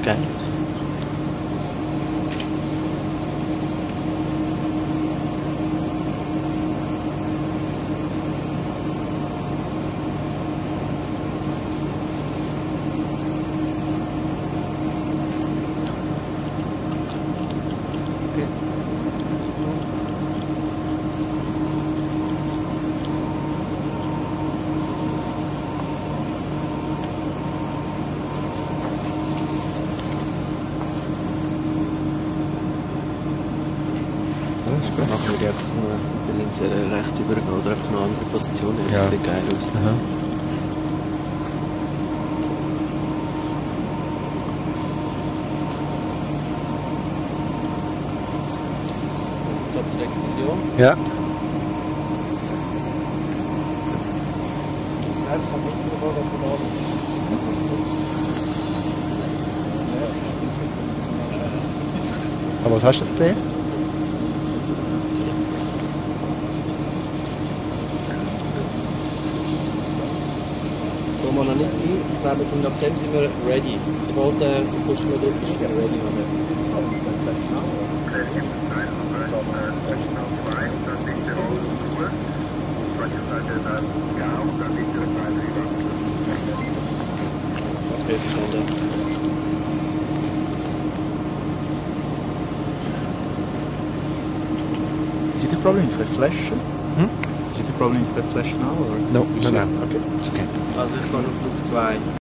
geil. Machen wir einfach nur über links oder rechts übergehen oder einfach eine andere Position. Das sieht geil aus. Aha. Platz zur Explosion. Ja. Das ist einfach am Hinten davor, was wir da sind. Aber was hast du gesehen? Kommen wir noch nicht rein. Ich glaube, nach dem sind wir ready. Sobald der Push-Knopf drückt, ist er ready. Okay, verstanden. Is it a problem if I flash? Hmm? Is it a problem if I flash now? Or? No, You see? no. Okay. It's okay. Also ich gehe auf Flug 2.